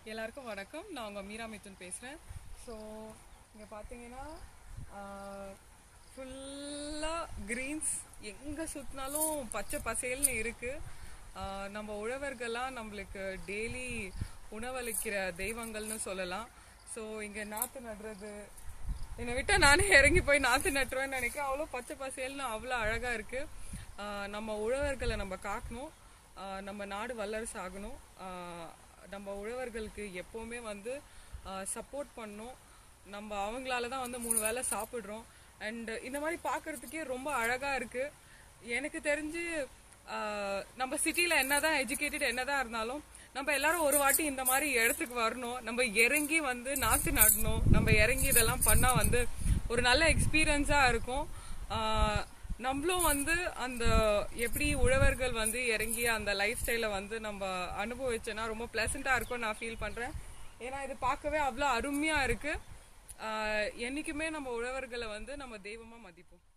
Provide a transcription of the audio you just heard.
எல்லாருக்கும் வணக்கம். நான் உங்கள் மீரா மிதுன் பேசுகிறேன். ஸோ இங்கே பார்த்தீங்கன்னா ஃபுல்லாக க்ரீன்ஸ், எங்கே சுற்றினாலும் பச்சை பசேல்னு இருக்குது. நம்ம உழவர்கள்லாம் நம்மளுக்கு டெய்லி உணவளிக்கிற தெய்வங்கள்னு சொல்லலாம். ஸோ இங்கே நாற்று நடுறது, என்னை விட்டால் நானே இறங்கி போய் நாற்று நட்டுருவேன்னு நினைக்கிறேன். அவ்வளோ பச்சை பசேல்னு அவ்வளோ அழகாக இருக்குது. நம்ம உழவர்களை நம்ம காக்கணும், நம்ம நாடு வல்லரசு ஆகணும். நம்ம உழவர்களுக்கு எப்போவுமே சப்போர்ட் பண்ணணும். நம்ம அவங்களால தான் 3 வேளை சாப்பிட்றோம். அண்ட் இந்த மாதிரி பார்க்கறதுக்கே ரொம்ப அழகாக இருக்குது. எனக்கு தெரிஞ்சு நம்ம சிட்டியில் என்னதான் எஜுகேட்டட் என்னதான் இருந்தாலும் நம்ம எல்லாரும் ஒரு வாட்டி இந்த மாதிரி இடத்துக்கு வரணும். நம்ம இறங்கி நாற்று நடணும். நம்ம இறங்கி இதெல்லாம் பண்ணால் ஒரு நல்ல எக்ஸ்பீரியன்ஸாக இருக்கும். நம்மளும் அந்த எப்படி உழவர்கள் இறங்கி அந்த லைஃப் ஸ்டைலை நம்ம அனுபவிச்சோன்னா ரொம்ப பிளசண்டா இருக்கும் நான் ஃபீல் பண்றேன். ஏன்னா இது பார்க்கவே அவ்வளோ அருமையா இருக்கு. என்னைக்குமே நம்ம உழவர்களை நம்ம தெய்வமா மதிப்போம்.